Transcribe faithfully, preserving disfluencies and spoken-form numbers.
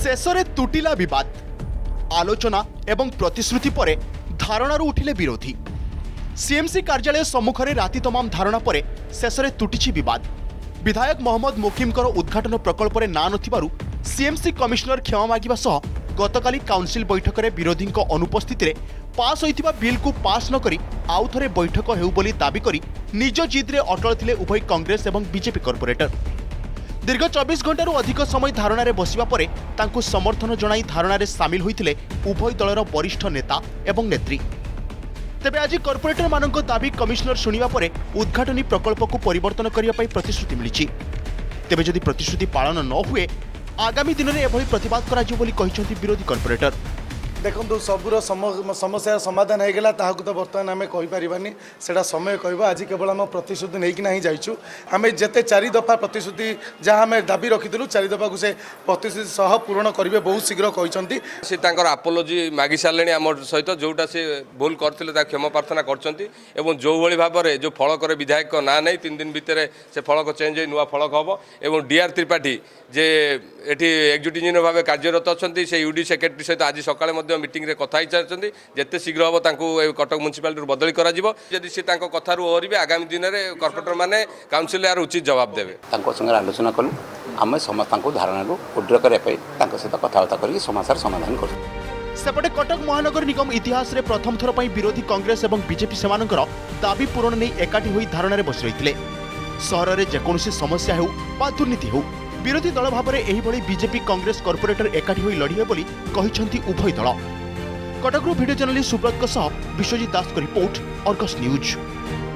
शेषरे तुटिला विवाद आलोचना एवं प्रतिश्रुति पर धारणार उठिले विरोधी सीएमसी कार्यालय सम्मुखें राति तमाम धारणा पर शेषरे तुटिछि विवाद। विधायक मोहम्मद मुकिमकर उद्घाटन प्रकल्प में ना नथिबारु सीएमसी कमिशनर क्षमा मागिबा सह गतकाली काउंसिल बैठक में विरोधी अनुपस्थित रे पास होइतिबा बिल को पास न करी आउ थरे बैठक हेउ बोली दाबी करी निज जिद्रे अटल थिले उभय कांग्रेस एवं बीजेपी कॉर्पोरेटर। दीर्घ चौबीस घंटारू अधिक समय धारणार बसिबा परे तांकु समर्थन जणाई धारणार सामिल होइतिले उभय दलर वरिष्ठ नेता एवं नेत्री। तेबे आज कॉर्पोरेटर मानक दाबी कमिशनर शुणिबा परे उद्घाटनी प्रकल्प को परिवर्तन करिया पई प्रतिश्रुति मिलिछि। तेबे जदि प्रतिश्रुति पालन न हुए आगामी दिन में एभली प्रतिवाद करा जिवो बोली कहिसंती विरोधी कॉर्पोरेटर। देखो सबूर समस्या समाधान हो गला ताकू तो बर्तमान आम कहीपरानी से समय कह आज केवल आम प्रतिश्रुति नहीं ना जाइचु आम जिते चारि दफा प्रतिश्रुति जहाँ आम दाबी रखिलु चारि दफा को से प्रतिश्रुति सह पूरण करेंगे बहुत शीघ्र कहते से आपोलोजी मागि सारे आम सहित जोटा से भूल करते क्षमा प्रार्थना कर जो भाव में जो फलक विधायक ना नहीं तीन दिन भितर से फलक चेंज नुआ फलक हम और डीआर त्रिपाठी जे एटी एक्जिक्यूटिव भाव कार्यरत अच्छा से यूडी सेक्रेटरी सहित आज सकाଳେ मीटिंग रे कथा ही जिते शीघ्र हम कटक म्युनिसिपालिटी बदली करी सी कथार ओहरबे आगामी दिन में कॉर्पोरेटर मैंने काउंसिल यार उचित जवाब देवे संगे आलोचना कलु आम समस्त धारणा उड्र करने सहित कथबार्ता कर समस्या समाधान करूँ। सेपटे कटक महानगर निगम इतिहास रे प्रथम थर पर विरोधी कांग्रेस और बीजेपी सेमानकर दाबी पूरण नहीं एकाठी होई धारणार बस रही सहर में जेकोसी समस्या हो बा दुर्नीति हो विरोधी दल भाव में एहिभली बीजेपी कांग्रेस कॉर्पोरेटर एकाठी होई लड़िए बोली कहिसंती उभय दल। कटकरू वीडियो जर्नलिस्ट सुब्रत विश्वजीत दास को रिपोर्ट अर्गस न्यूज।